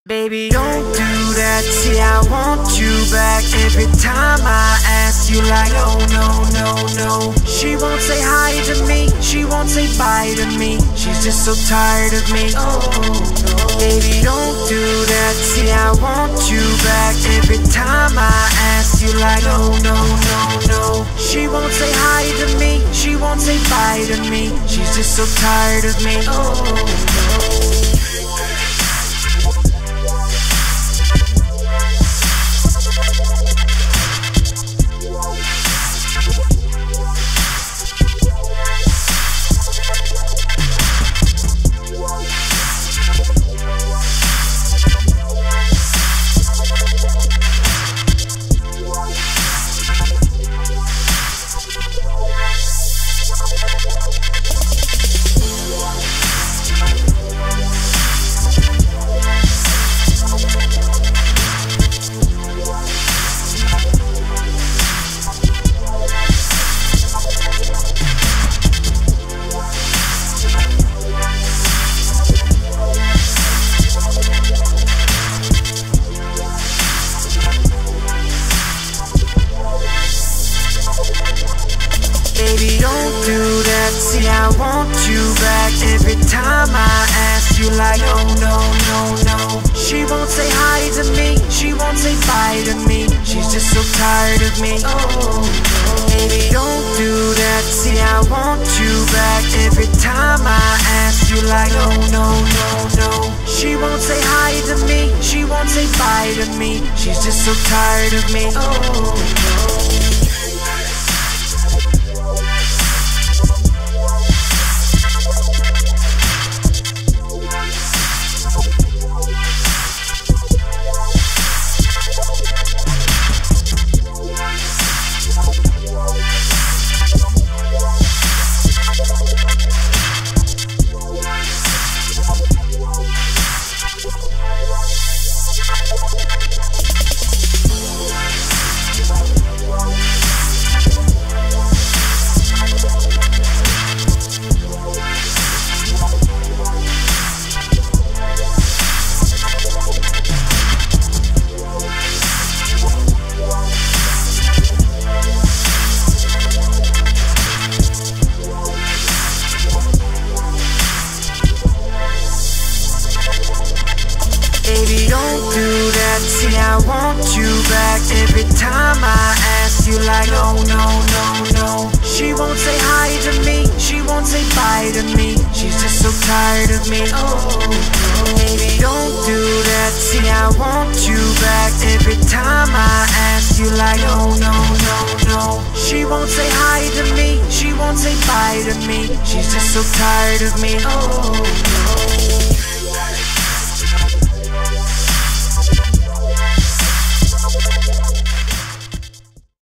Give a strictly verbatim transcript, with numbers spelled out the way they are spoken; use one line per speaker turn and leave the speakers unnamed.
Baby, don't do that, see I want you back. Every time I ask you like, no, no, no, no. She won't say hi to me, she won't say bye to me. She's just so tired of me, oh no. Baby, don't do that, see I want you back. Every time I ask you like, no, no, no, no. She won't say hi to me, she won't say bye to me. She's just so tired of me, oh no. Baby, don't do that, see I want you back. Every time I ask you like, no, no, no, no. She won't say hi to me, she won't say bye to me. She's just so tired of me, oh no. Baby, don't do that, see I want you back. Every time I ask you like, no, no, no, no. She won't say hi to me, she won't say bye to me. She's just so tired of me, oh no. Baby, don't do that, see I want you back. Every time I ask you like, no, no, no, no. She won't say hi to me, she won't say bye to me. She's just so tired of me, oh no. Baby, don't do that, see I want you back. Every time I ask you like, no, no, no, no. She won't say hi to me, she won't say bye to me. She's just so tired of me, oh no.